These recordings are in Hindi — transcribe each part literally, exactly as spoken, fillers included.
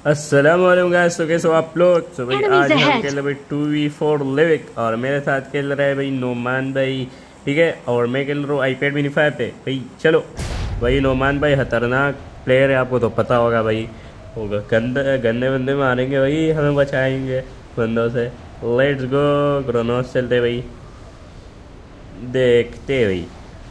अस्सलाम वालेकुम गाइस। तो कैसे हो आप लोग? तो भाई आज हम खेल रहे भाई टू वी फोर लिविक और मेरे साथ खेल रहा है भाई नोमान भाई, ठीक है। और मैं खेल रहा हूँ आईपैड मिनी फाइव पे भाई। चलो भाई, नोमान भाई खतरनाक प्लेयर है, आपको तो पता होगा भाई। होगा गंदे गंदे बंदे मारेंगे भाई, हमें बचाएंगे बंदों से। लेट्स गो क्रोनोस चलते भाई, देखते भाई।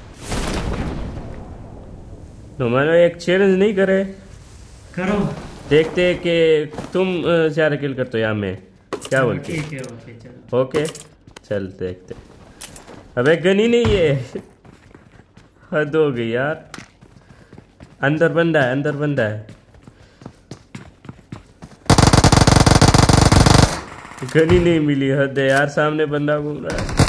नोमान भाई एक चैलेंज नहीं करे? करो, देखते हैं कि तुम ज्यादा किल करते हो या मैं, क्या बोलते? ठीक है, ओके चलो। ओके चल देखते। अबे गन ही नहीं है, हद हो गई यार। अंदर बंदा है, अंदर बंदा है। गन ही नहीं मिली, हद है यार। सामने बंदा घूम रहा है।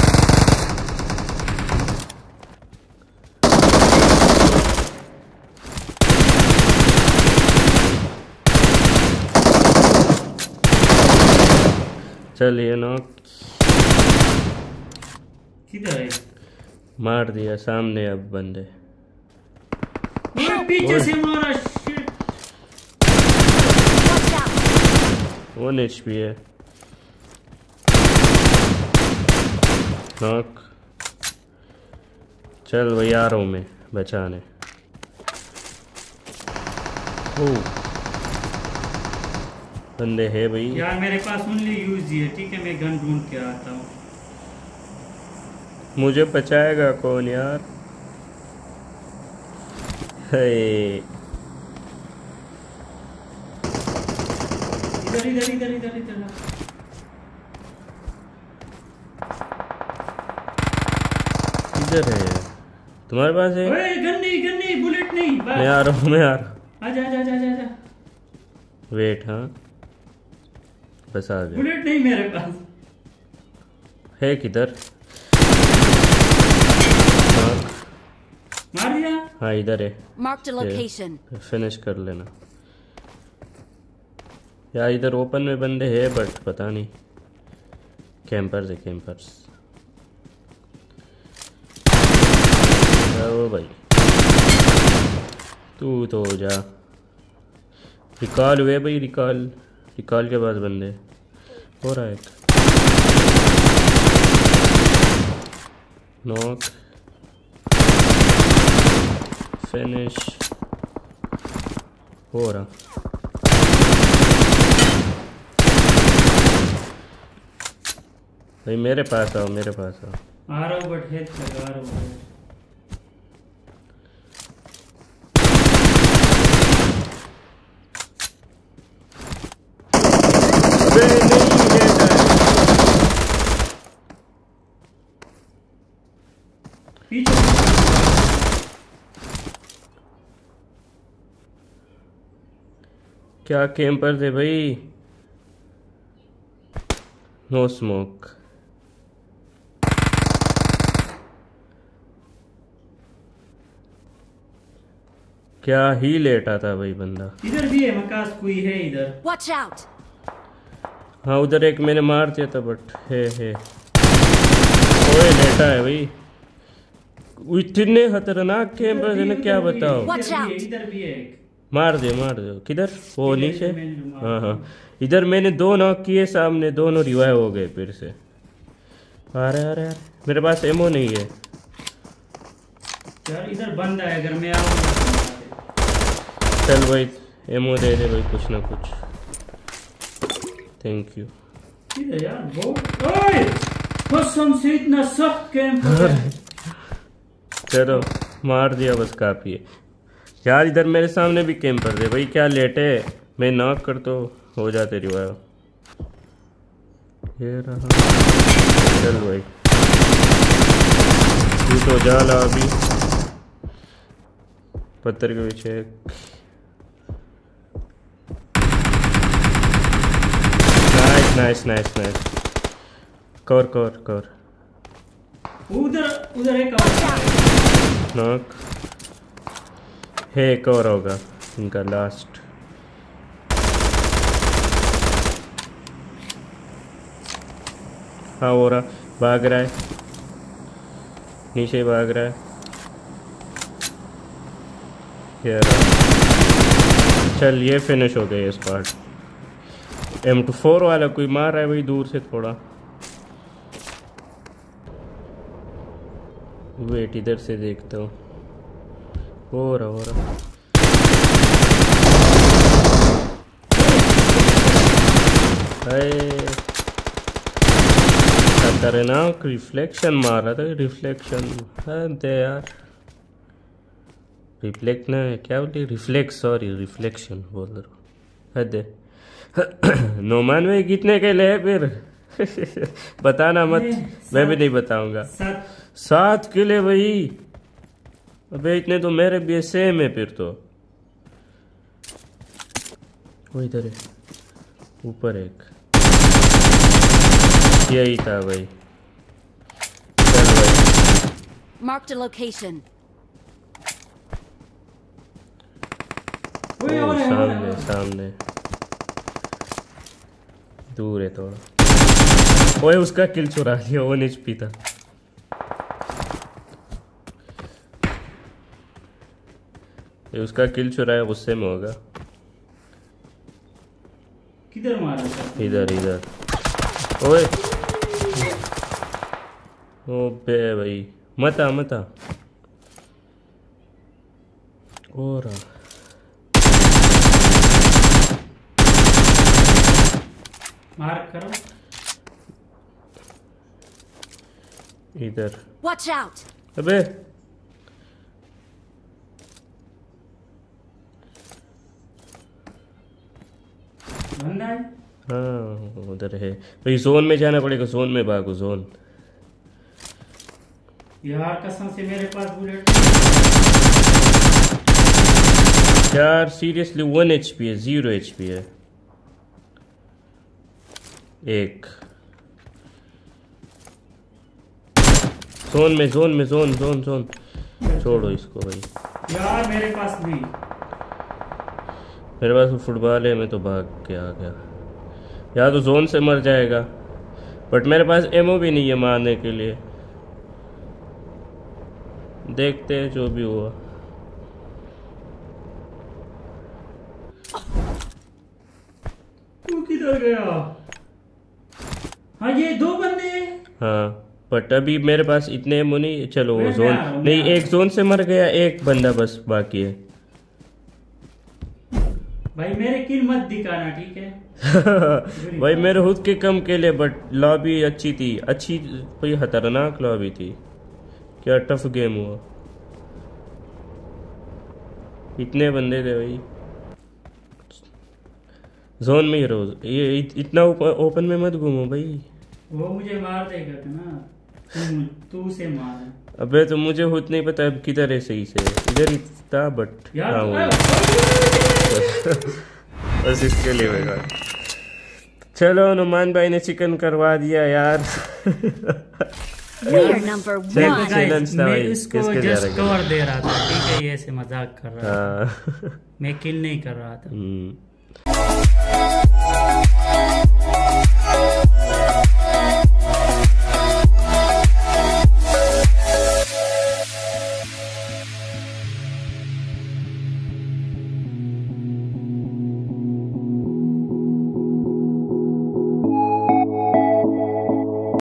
चलिए नॉक, किधर है? मार दिया सामने। अब बंदे पीछे से मारा, शिट। वन एच पी है। नॉक, चल भाई आ रहा हूँ मैं बचाने। ओह बंदे है भाई यार मेरे पास ओनली यूज ही है, ठीक है। मैं गन ढूंढ के आता हूँ। मुझे बचाएगा कौन यार? हे इधर इधर इधर इधर इधर इधर है। तुम्हारे पास है? ओए गन नहीं, गन नहीं, बुलेट नहीं। मैं आ रहा हूँ, मैं आ रहा हूँ। आजा आजा आजा आजा। वेट, हाँ बस आ गया। बुलेट नहीं मेरे पास है किधर? मार दिया। हाँ इधर है। Marked a location. फिनिश कर लेना यार। इधर ओपन में बंदे हैं बट पता नहीं। कैंपर्स है, कैंपर्स। ओ भाई तू तो जा। रिकॉल हुए भाई, रिकॉल रिकॉल के बाद बंदे हो रहा है। एक नॉक, फिनिश हो रहा। भाई मेरे पास आओ, मेरे पास आओ। आ रहा हूँ बट हेड लगा रहा हूँ। पीछे क्या कैंपर थे भाई? No smoke. क्या ही लेटा था भाई बंदा। इधर भी है, मकास कोई है इधर। Watch out! हाँ उधर एक मैंने मार दिया था बट है है ओए लेटा है भाई। इतने खतरनाक कैंपर थे ना, क्या बताओ। Watch out! इधर भी है एक। मार दे मार दे। किधर? वो नीचे। हाँ हाँ इधर मैंने दो नॉक किए, सामने दोनों रिवाइव हो गए फिर से। आ रहे आ रहे मेरे पास एमो नहीं है यार। इधर बंदा है, अगर मैं आऊंगा। चल भाई एमो दे दे भाई, कुछ ना कुछ। Thank you. किधर यार? बहुत ओए कसम से इतना सख्त कैंप है। चलो मार दिया बस, काफी है यार। इधर मेरे सामने भी कैंपर थे भाई, क्या लेटे। मैं नॉक कर तो हो जाते रिवाइव। ये रहा। चल भाई तू तो जा ला अभी। पत्थर के पीछे nice nice nice nice. Cover cover cover. उधर उधर एक और। नॉक है, एक और होगा इनका लास्ट। हाँ हो रहा, भाग रहा है, नीचे भाग रहा है। ये रहा। चल ये फिनिश हो गई इस पार्ट। एम टू फोर वाला कोई मार रहा है भाई दूर से थोड़ा। वेट इधर से देखता हूँ। हो रहा हो रहा खतरनाक रिफ्लेक्शन मार रहा था। रिफ्लेक्शन है यार, रिफ्लेक्ट ना क्या बोलते, रिफ्लेक्स सॉरी रिफ्लेक्शन बोल रहा हूँ। नोमान भाई कितने के लिए फिर बताना मत, मैं भी नहीं बताऊंगा। सात किले भाई, अबे इतने तो मेरे भी सेम है फिर तो। वो इधर है ऊपर एक, यही था भाई। चल भाई मार्क द लोकेशन। सामने सामने दूर है थोड़ा। ओए उसका किल चुरा लिया, वन एचपी था। ये उसका किल चुराया, गुस्से में होगा। किधर मारा? इधर इधर। ओए ओ बे भाई, मता मता और मार्क करो इधर। Watch out. अबे बंदा है। हाँ उधर है भाई, जोन में जाना पड़ेगा। जोन में भागो, जोन। यार कसम से मेरे पास बुलेट यार सीरियसली वन एचपी है, जीरो एचपी है। एक जोन में, जोन में, जोन जोन जोन। छोड़ो इसको भाई। यार मेरे पास नहीं, मेरे पास फुटबॉल है, मैं तो भाग के आ गया। या तो जोन से मर जाएगा, बट मेरे पास एमओ भी नहीं है मारने के लिए। देखते हैं जो भी हुआ। तू किधर गया? हाँ ये दो बंदे हैं। हाँ बट अभी मेरे पास इतने एमओ नहीं। चलो वो मैं- जोन मैं आ रहा हूँ, नहीं, मैं आ एक जोन से मर गया, एक बंदा बस बाकी है। भाई मेरे किल मत दिखाना, ठीक है? भाई मेरे खुद के कम के लिए, बट लॉबी अच्छी थी, अच्छी कोई खतरनाक लॉबी थी। क्या टफ गेम हुआ, इतने बंदे थे भाई। जोन में ही रोज ये इत, इतना ओपन में मत घूमो भाई। वो मुझे मार देगा था ना, तू तू से मार। अबे तो मुझे खुद नहीं पता अब किधर है सही से। इधर ही था बट यार हाँ, वो बस इसके लिए होगा। चलो नुमान भाई ने चिकन करवा दिया यार। We are number चल, one. चैलेंज था मैं भाई, उसको किसके जा जस्ट रहा है? कवर दे रहा था, ठीक है? ये ऐसे मजाक कर रहा था, हाँ मैं किल नहीं कर रहा था। हम्म।